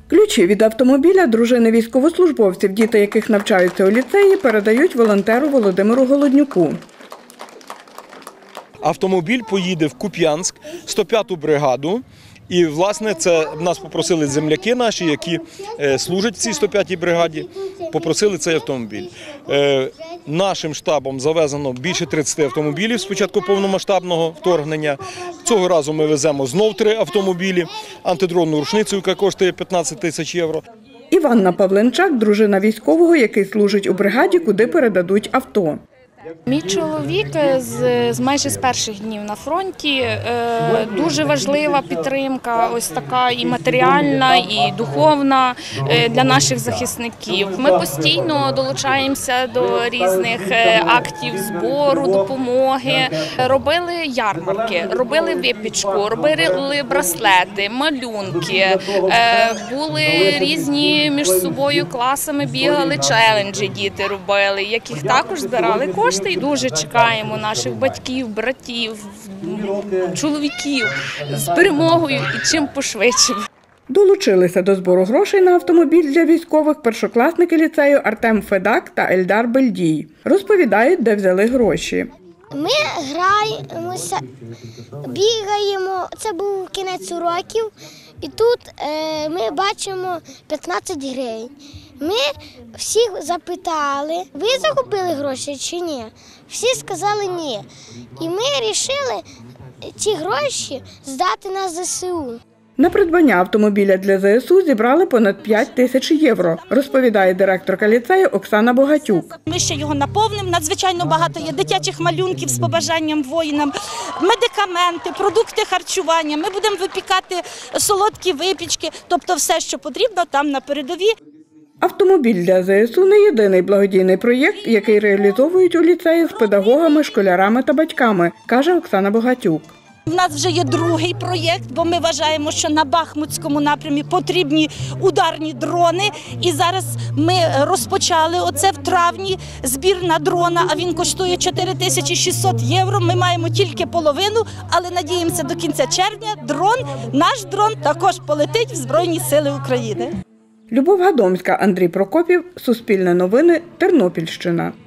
Ключі від автомобіля дружини військовослужбовців, діти яких навчаються у ліцеї, передають волонтеру Володимиру Голоднюку. Автомобіль поїде в Куп'янськ, 105-ту бригаду. І, власне, це нас попросили земляки наші, які служать в цій 105-й бригаді, попросили цей автомобіль. Нашим штабом завезено більше 30 автомобілів з початку повномасштабного вторгнення. Цього разу ми веземо знов 3 автомобілі, антидронну рушницю, яка коштує 15 тисяч євро. Іванна Павленчак – дружина військового, який служить у бригаді, куди передадуть авто. Мій чоловік майже з перших днів на фронті. Дуже важлива підтримка, ось така і матеріальна, і духовна для наших захисників. Ми постійно долучаємося до різних актів збору, допомоги. Робили ярмарки, робили випічку, робили браслети, малюнки. Були різні між собою класами, бігали челенджі, діти робили, яких також збирали кошти. І дуже чекаємо наших батьків, братів, чоловіків з перемогою і чим пошвидше. Долучилися до збору грошей на автомобіль для військових першокласники ліцею Артем Федак та Ельдар Бельдій. Розповідають, де взяли гроші. Ми граємося, бігаємо, це був кінець уроків, і тут ми бачимо 15 гривень. Ми всіх запитали, ви закупили гроші чи ні? Всі сказали ні. І ми вирішили ці гроші здати на ЗСУ. На придбання автомобіля для ЗСУ зібрали понад 5 тисяч євро, розповідає директорка ліцею Оксана Богатюк. Ми ще його наповнимо, надзвичайно багато є дитячих малюнків з побажанням воїнам, медикаменти, продукти харчування. Ми будемо випікати солодкі випічки, тобто все, що потрібно там на передовій. Автомобіль для ЗСУ – не єдиний благодійний проєкт, який реалізовують у ліцеї з педагогами, школярами та батьками, каже Оксана Богатюк. У нас вже є другий проєкт, бо ми вважаємо, що на Бахмутському напрямі потрібні ударні дрони. І зараз ми розпочали оце в травні збір на дрона, а він коштує 4600 євро. Ми маємо тільки половину, але надіємося до кінця червня наш дрон також полетить в Збройні Сили України. Любов Гадомська, Андрій Прокопів, Суспільне новини, Тернопільщина.